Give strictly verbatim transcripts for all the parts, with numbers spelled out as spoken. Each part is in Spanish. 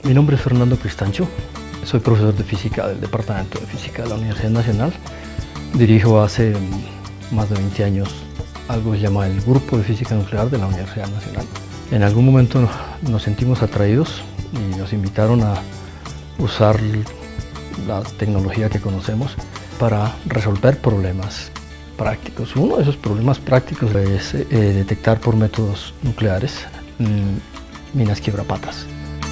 Mi nombre es Fernando Cristancho, soy profesor de física del Departamento de Física de la Universidad Nacional. Dirijo hace más de veinte años algo que se llama el Grupo de Física Nuclear de la Universidad Nacional. En algún momento nos sentimos atraídos y nos invitaron a usar la tecnología que conocemos para resolver problemas prácticos. Uno de esos problemas prácticos es eh, detectar por métodos nucleares mmm, minas quiebrapatas.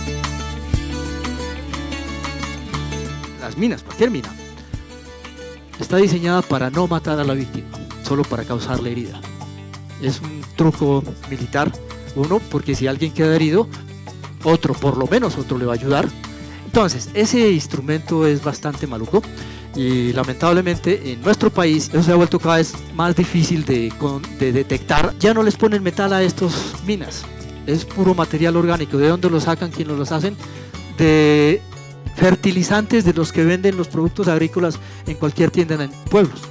Las minas, cualquier mina, está diseñada para no matar a la víctima, solo para causarle herida. Es un truco militar, uno, porque si alguien queda herido, otro, por lo menos otro le va a ayudar. Entonces, ese instrumento es bastante maluco y lamentablemente en nuestro país eso se ha vuelto cada vez más difícil de, de detectar. Ya no les ponen metal a estos minas, es puro material orgánico. ¿De dónde lo sacan? ¿Quién los hacen? De fertilizantes de los que venden los productos agrícolas en cualquier tienda en pueblos.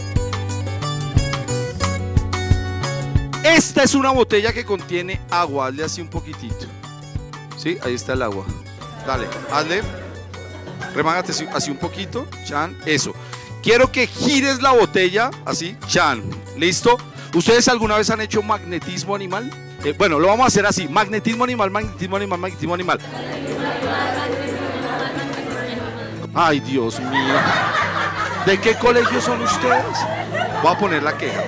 Esta es una botella que contiene agua, hazle así un poquitito. ¿Sí? Ahí está el agua. Dale, hazle. Remángate así, así un poquito, chan, eso. Quiero que gires la botella, así, chan. ¿Listo? ¿Ustedes alguna vez han hecho magnetismo animal? Eh, bueno, lo vamos a hacer así, magnetismo animal, magnetismo animal, magnetismo animal. Ay, Dios mío. ¿De qué colegio son ustedes? Voy a poner la queja.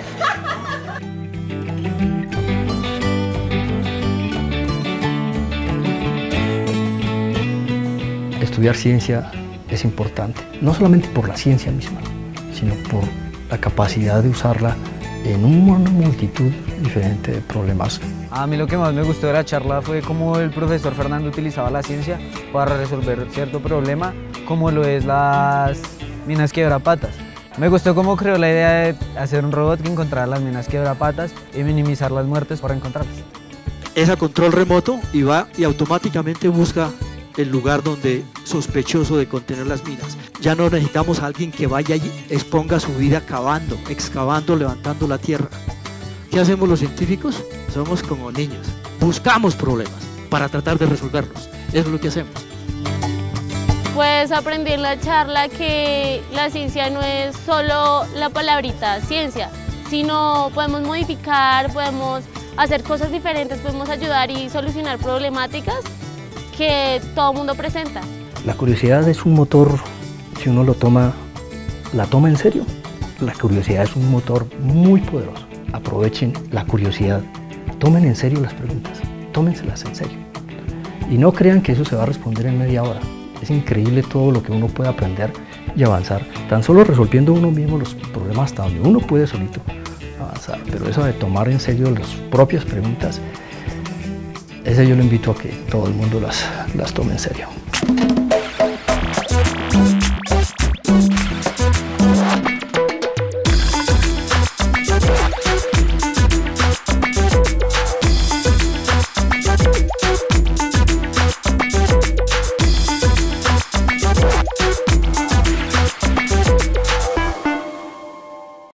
Estudiar ciencia es importante, no solamente por la ciencia misma, sino por la capacidad de usarla en una multitud diferente de problemas. A mí lo que más me gustó de la charla fue cómo el profesor Fernando utilizaba la ciencia para resolver cierto problema, como lo es las minas quiebrapatas. Me gustó cómo creó la idea de hacer un robot que encontrara las minas quiebrapatas y minimizar las muertes para encontrarlas. Es a control remoto y va y automáticamente busca el lugar donde sospechoso de contener las minas. Ya no necesitamos a alguien que vaya y exponga su vida cavando, excavando, levantando la tierra. ¿Qué hacemos los científicos? Somos como niños, buscamos problemas para tratar de resolverlos. Eso es lo que hacemos. Pues aprendí en la charla que la ciencia no es solo la palabrita ciencia, sino podemos modificar, podemos hacer cosas diferentes, podemos ayudar y solucionar problemáticas que todo el mundo presenta. La curiosidad es un motor, si uno lo toma, la toma en serio. La curiosidad es un motor muy poderoso. Aprovechen la curiosidad, tomen en serio las preguntas, tómenselas en serio. Y no crean que eso se va a responder en media hora. Es increíble todo lo que uno puede aprender y avanzar, tan solo resolviendo uno mismo los problemas hasta donde uno puede solito avanzar. Pero eso de tomar en serio las propias preguntas, ese yo lo invito a que todo el mundo las, las tome en serio.